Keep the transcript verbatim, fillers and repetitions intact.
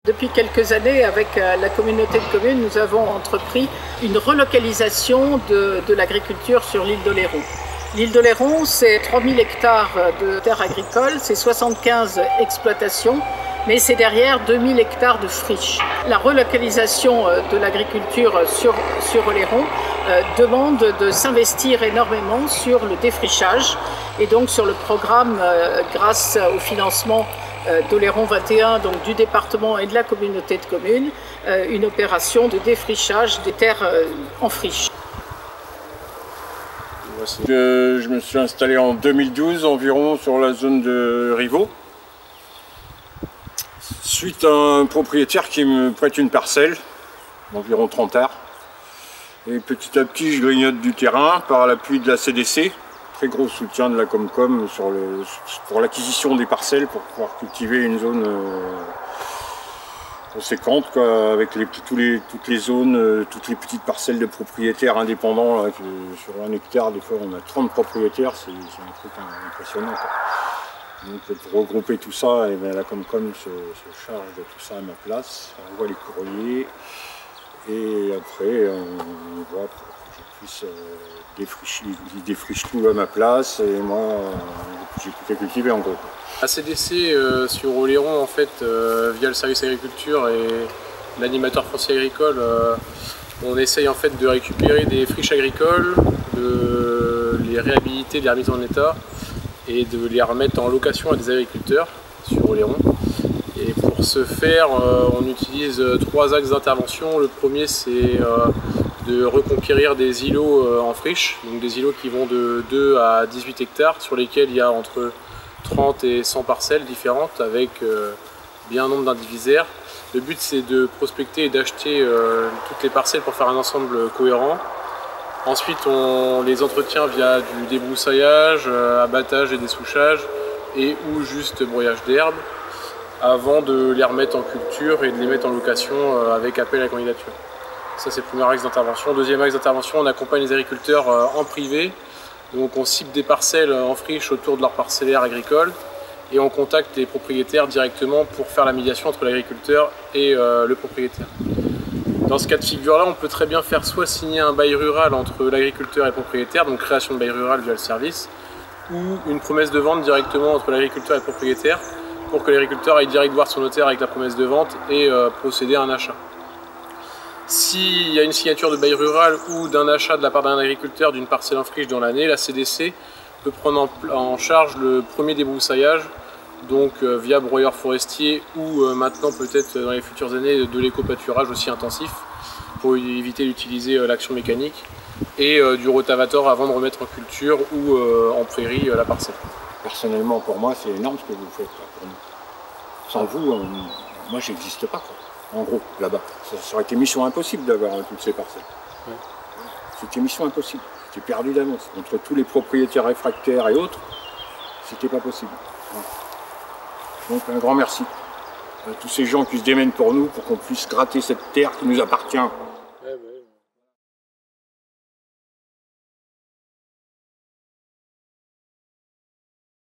Depuis quelques années, avec la communauté de communes, nous avons entrepris une relocalisation de, de l'agriculture sur l'île d'Oléron. L'île d'Oléron, c'est trois mille hectares de terres agricoles, c'est soixante-quinze exploitations, mais c'est derrière deux mille hectares de friches. La relocalisation de l'agriculture sur, sur Oléron euh, demande de s'investir énormément sur le défrichage et donc sur le programme euh, grâce au financement d'Oléron vingt et un, donc du département et de la communauté de communes, euh, une opération de défrichage des terres euh, en friche. Je, je me suis installé en deux mille douze environ sur la zone de Rivaux, suite à un propriétaire qui me prête une parcelle d'environ trente arts. Et petit à petit, je grignote du terrain par l'appui de la C D C. Très gros soutien de la Comcom sur le, pour l'acquisition des parcelles pour pouvoir cultiver une zone euh, conséquente, quoi, avec les, tous les, toutes les zones, euh, toutes les petites parcelles de propriétaires indépendants. Là, que, sur un hectare, des fois on a trente propriétaires, c'est un truc impressionnant, quoi. Donc pour regrouper tout ça, et bien, la Comcom se, se charge de tout ça à ma place, on envoie les courriers et après on, on voit pour que je puisse euh, défricher, il défriche tout à ma place et moi euh, j'ai plus qu'à cultiver en gros. La C D C euh, sur Oléron, en fait, euh, via le service agriculture et l'animateur foncier agricole, euh, on essaye en fait de récupérer des friches agricoles, de les réhabiliter, de les remettre en état et de les remettre en location à des agriculteurs sur Oléron. Et pour ce faire, euh, on utilise trois axes d'intervention. Le premier, c'est euh, de reconquérir des îlots euh, en friche, donc des îlots qui vont de deux à dix-huit hectares, sur lesquels il y a entre trente et cent parcelles différentes avec euh, bien un nombre d'indivisaires. Le but, c'est de prospecter et d'acheter euh, toutes les parcelles pour faire un ensemble cohérent. Ensuite, on les entretient via du débroussaillage, euh, abattage et dessouchage, et ou juste broyage d'herbe, avant de les remettre en culture et de les mettre en location euh, avec appel à la candidature. Ça, c'est le premier axe d'intervention. Deuxième axe d'intervention, on accompagne les agriculteurs euh, en privé. Donc on cible des parcelles en friche autour de leur parcellaire agricole et on contacte les propriétaires directement pour faire la médiation entre l'agriculteur et euh, le propriétaire. Dans ce cas de figure-là, on peut très bien faire soit signer un bail rural entre l'agriculteur et le propriétaire, donc création de bail rural via le service, ou une promesse de vente directement entre l'agriculteur et le propriétaire pour que l'agriculteur aille direct voir son notaire avec la promesse de vente et euh, procéder à un achat. S'il y a une signature de bail rural ou d'un achat de la part d'un agriculteur d'une parcelle en friche dans l'année, la C D C peut prendre en, en charge le premier débroussaillage, donc euh, via broyeur forestier ou euh, maintenant peut-être dans les futures années de l'éco-pâturage aussi intensif pour éviter d'utiliser euh, l'action mécanique et euh, du rotavator avant de remettre en culture ou euh, en prairie euh, la parcelle. Personnellement, pour moi, c'est énorme ce que vous faites là, pour nous. Sans vous, on, moi, j'existe pas, quoi. En gros, là-bas. Ça, ça aurait été mission impossible d'avoir toutes ces parcelles. Ouais. C'était mission impossible. C'était perdu d'avance. Entre tous les propriétaires réfractaires et autres, c'était pas possible. Ouais. Donc un grand merci à tous ces gens qui se démènent pour nous, pour qu'on puisse gratter cette terre qui nous appartient.